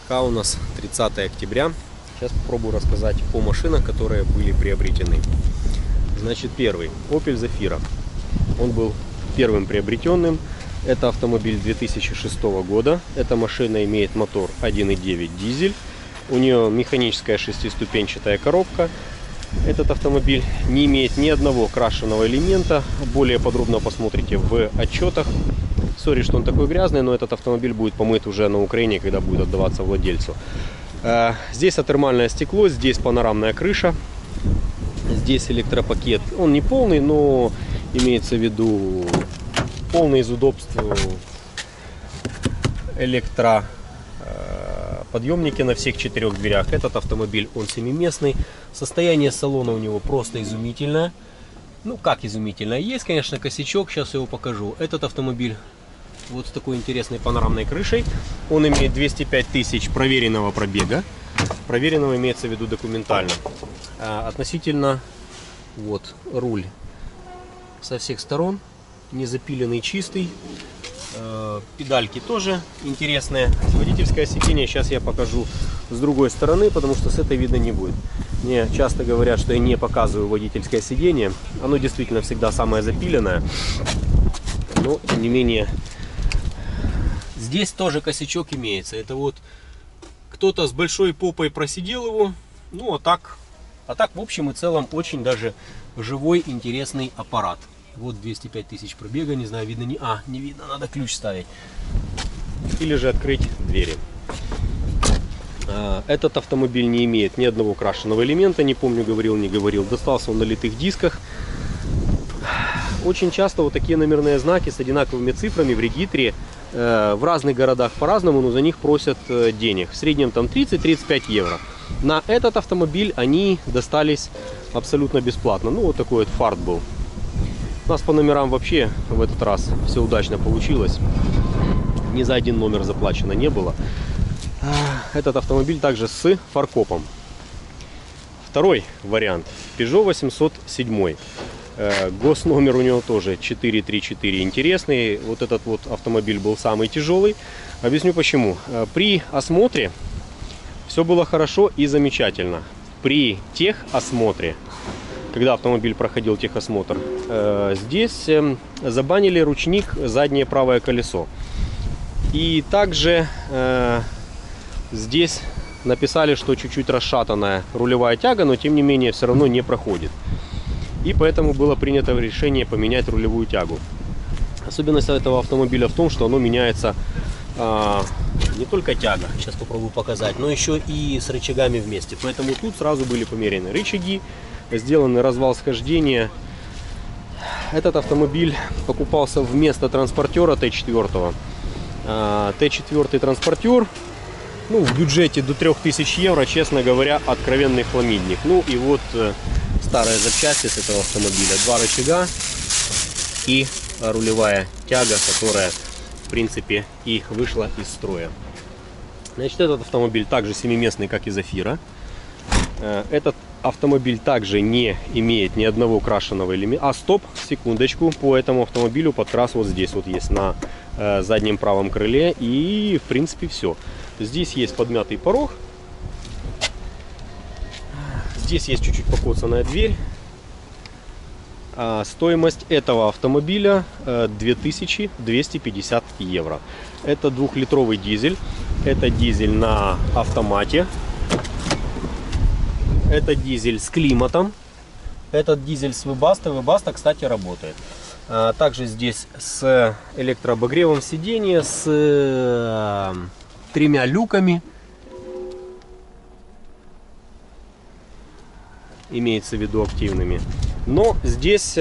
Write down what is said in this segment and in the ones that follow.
Пока у нас 30 октября. Сейчас попробую рассказать о машинах, которые были приобретены. Значит, первый Opel Zafira. Он был первым приобретенным. Это автомобиль 2006 года. Эта машина имеет мотор 1.9 дизель. У нее механическая шестиступенчатая коробка. Этот автомобиль не имеет ни одного крашеного элемента. Более подробно посмотрите в отчетах. Сори, что он такой грязный, но этот автомобиль будет помыт уже на Украине, когда будет отдаваться владельцу. Здесь атермальное стекло, здесь панорамная крыша, здесь электропакет. Он не полный, но имеется в виду полный из удобств электроподъемники на всех 4 дверях. Этот автомобиль, он семиместный. Состояние салона у него просто изумительное. Ну, как изумительное. Есть, конечно, косячок, сейчас я его покажу. Этот автомобиль вот с такой интересной панорамной крышей. Он имеет 205 тысяч проверенного пробега. Проверенного имеется в виду документально. Относительно вот руль со всех сторон. Не запиленный, чистый. Педальки тоже интересные. Водительское сиденье сейчас я покажу с другой стороны, потому что с этой видно не будет. Мне часто говорят, что я не показываю водительское сиденье. Оно действительно всегда самое запиленное. Но, тем не менее, здесь тоже косячок имеется. Это вот кто-то с большой попой просидел его. Ну, а так, в общем и целом, очень даже живой, интересный аппарат. Вот 205 тысяч пробега. Не знаю, видно, не видно, надо ключ ставить. Или же открыть двери. Этот автомобиль не имеет ни одного крашеного элемента. Не помню, говорил, не говорил. Достался он на литых дисках. Очень часто вот такие номерные знаки с одинаковыми цифрами в регистре в разных городах по-разному, но за них просят денег. В среднем там 30-35 евро. На этот автомобиль они достались абсолютно бесплатно. Ну, вот такой вот фарт был. У нас по номерам вообще в этот раз все удачно получилось. Ни за один номер заплачено не было. Этот автомобиль также с фаркопом. Второй вариант. Peugeot 807. Госномер у него тоже 434. Интересный. Вот этот вот автомобиль был самый тяжелый. Объясню почему. При осмотре все было хорошо и замечательно. При техосмотре, когда автомобиль проходил техосмотр, здесь забанили ручник заднее правое колесо. И также здесь написали, что чуть-чуть расшатанная рулевая тяга, но тем не менее все равно не проходит. И поэтому было принято решение поменять рулевую тягу. Особенность этого автомобиля в том, что оно меняется не только тяга, сейчас попробую показать, но еще и с рычагами вместе. Поэтому тут сразу были померены рычаги, сделаны развал схождения. Этот автомобиль покупался вместо транспортера Т4. Т4 транспортер, ну, в бюджете до 3000 евро, честно говоря, откровенный хламидник. Ну и вот старые запчасти с этого автомобиля. 2 рычага и рулевая тяга, которая, в принципе, и вышла из строя. Значит, этот автомобиль также семиместный, как и Zafira. Этот автомобиль также не имеет ни одного крашеного элемента. Стоп, секундочку, по этому автомобилю подкрас вот здесь вот есть на заднем правом крыле. И, в принципе, все. Здесь есть подмятый порог. Здесь есть чуть-чуть покоцанная дверь. Стоимость этого автомобиля 2250 евро. Это 2-литровый дизель. Это дизель на автомате. Это дизель с климатом. Этот дизель с Webasto. Webasto, кстати, работает. Также здесь с электрообогревом сиденья, с 3 люками. Имеется в виду активными. Но здесь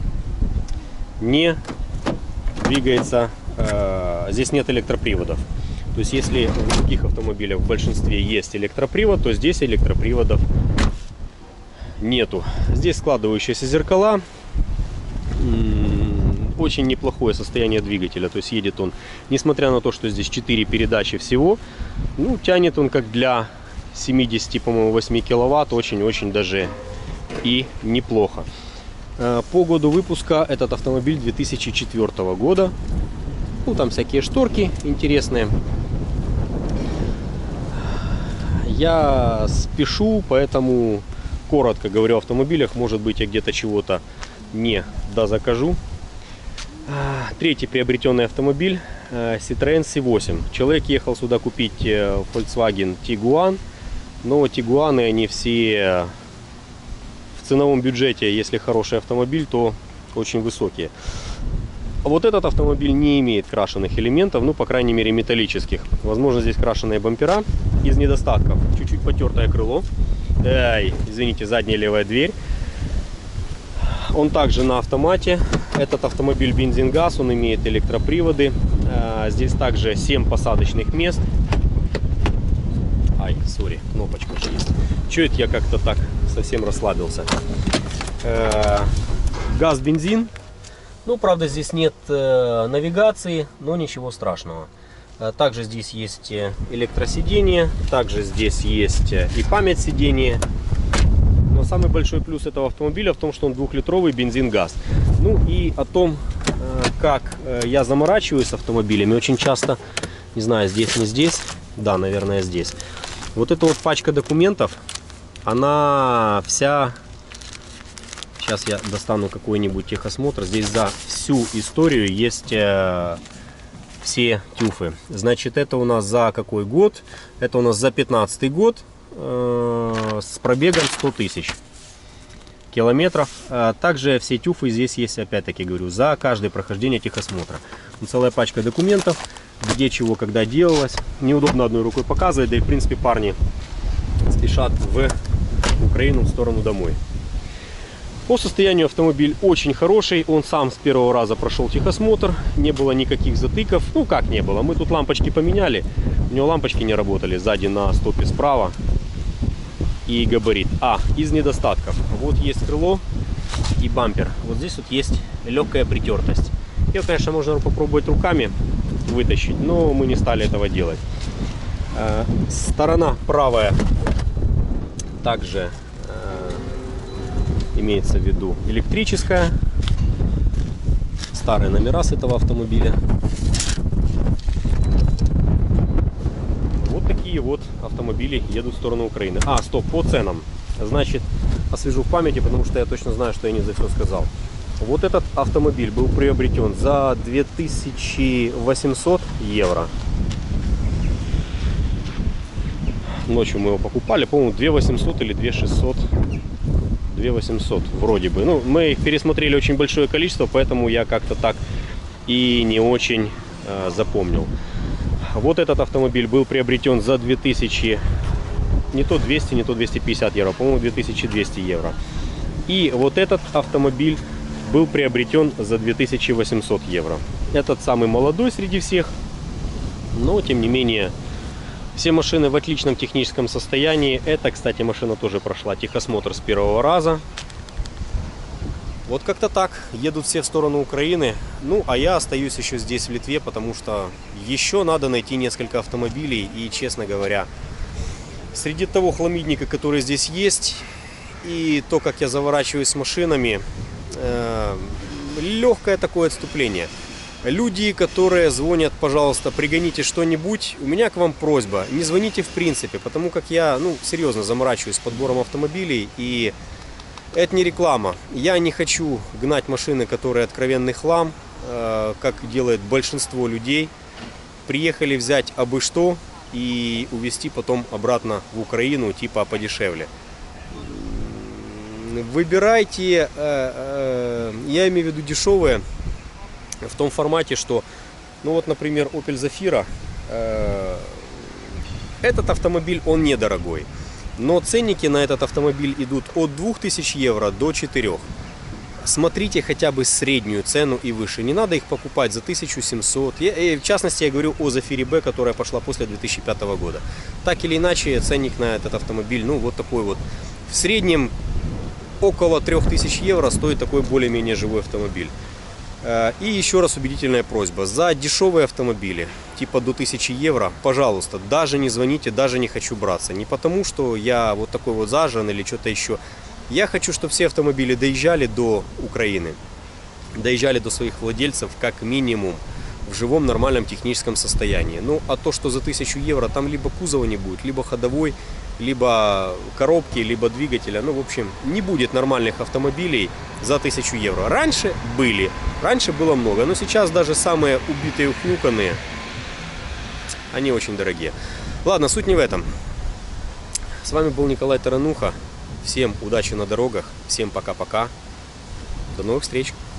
не двигается, здесь нет электроприводов. То есть если в других автомобилях в большинстве есть электропривод, то здесь электроприводов нету. Здесь складывающиеся зеркала. Очень неплохое состояние двигателя. То есть едет он, несмотря на то, что здесь 4 передачи всего, ну, тянет он как для 70, по-моему, 8 киловатт, очень-очень даже и неплохо. По году выпуска этот автомобиль 2004 года. Ну, там всякие шторки интересные. Я спешу, поэтому коротко говорю о автомобилях. Может быть, я где-то чего-то не дозакажу. Третий приобретенный автомобиль Citroën C8. Человек ехал сюда купить Volkswagen Tiguan, но Tiguan они все в ценовом бюджете, если хороший автомобиль, то очень высокие. А вот этот автомобиль не имеет крашеных элементов, ну, по крайней мере, металлических. Возможно, здесь крашеные бампера. Из недостатков чуть-чуть потертое крыло. Извините, задняя левая дверь. Он также на автомате. Этот автомобиль бензин-газ, он имеет электроприводы. Здесь также 7 посадочных мест. Кнопочка же есть. Чё это я как-то так совсем расслабился? Газ-бензин. Ну, правда, здесь нет навигации, но ничего страшного. Также здесь есть электросиденье, также здесь есть и память сидения. Но самый большой плюс этого автомобиля в том, что он 2-литровый бензин-газ. Ну и о том, как я заморачиваюсь с автомобилями, очень часто, не знаю, здесь, не здесь, да, наверное, здесь. Вот эта вот пачка документов, она вся... Сейчас я достану какой-нибудь техосмотр. Здесь за всю историю есть все тюфы. Значит, это у нас за какой год? Это у нас за 15-й год с пробегом 100 тысяч километров. Также все тюфы здесь есть, опять-таки говорю, за каждое прохождение техосмотра. Целая пачка документов, где чего, когда делалось. Неудобно одной рукой показывать, да и в принципе парни спешат в Украину в сторону домой. По состоянию автомобиль очень хороший, он сам с первого раза прошел техосмотр, не было никаких затыков, ну как не было, мы тут лампочки поменяли, у него лампочки не работали сзади на стопе справа и габарит. Из недостатков, вот есть крыло и бампер, вот здесь вот есть легкая притертость. Ее, конечно, можно попробовать руками вытащить, но мы не стали этого делать. Сторона правая также имеется в виду электрическая. Старые номера с этого автомобиля. Вот такие вот автомобили едут в сторону Украины. Стоп, по ценам. Значит, освежу в памяти, потому что я точно знаю, что я не за все сказал. Вот этот автомобиль был приобретен за 2800 евро. Ночью мы его покупали, по-моему, 2800 или 2600. 2800 вроде бы. Ну, мы их пересмотрели очень большое количество, поэтому я как-то так и не очень запомнил. Вот этот автомобиль был приобретен за 2000, не то 200, не то 250 евро, по-моему, 2200 евро. И вот этот автомобиль был приобретен за 2800 евро. Этот самый молодой среди всех, но тем не менее все машины в отличном техническом состоянии. Эта, кстати, машина тоже прошла техосмотр с первого раза. Вот как-то так. Едут все в сторону Украины. Ну, а я остаюсь еще здесь, в Литве, потому что еще надо найти несколько автомобилей. И, честно говоря, среди того хламидника, который здесь есть, и то, как я заворачиваюсь с машинами, легкое такое отступление. Люди, которые звонят, пожалуйста, пригоните что-нибудь, у меня к вам просьба, не звоните в принципе, потому как я, серьезно заморачиваюсь с подбором автомобилей, и это не реклама. Я не хочу гнать машины, которые откровенный хлам, как делает большинство людей. Приехали взять абы что и увезти потом обратно в Украину, типа подешевле. Выбирайте, я имею в виду дешевые, в том формате, что, например, Opel Zafira, этот автомобиль, он недорогой, но ценники на этот автомобиль идут от 2000 евро до 4. Смотрите хотя бы среднюю цену и выше, не надо их покупать за 1700, в частности я говорю о Zafira B, которая пошла после 2005 года. Так или иначе, ценник на этот автомобиль, вот такой вот, в среднем около 3000 евро стоит такой более-менее живой автомобиль. И еще раз убедительная просьба, за дешевые автомобили, типа до 1000 евро, пожалуйста, даже не звоните, даже не хочу браться. Не потому, что я вот такой вот зажан или что-то еще. Я хочу, чтобы все автомобили доезжали до Украины, доезжали до своих владельцев как минимум в живом нормальном техническом состоянии. А то, что за 1000 евро там либо кузова не будет, либо ходовой, либо коробки, либо двигателя. Ну, в общем, не будет нормальных автомобилей за 1000 евро. Раньше были, раньше было много, но сейчас даже самые убитые, ухнюканные, они очень дорогие. Ладно, суть не в этом. С вами был Николай Тарануха. Всем удачи на дорогах, всем пока-пока. До новых встреч.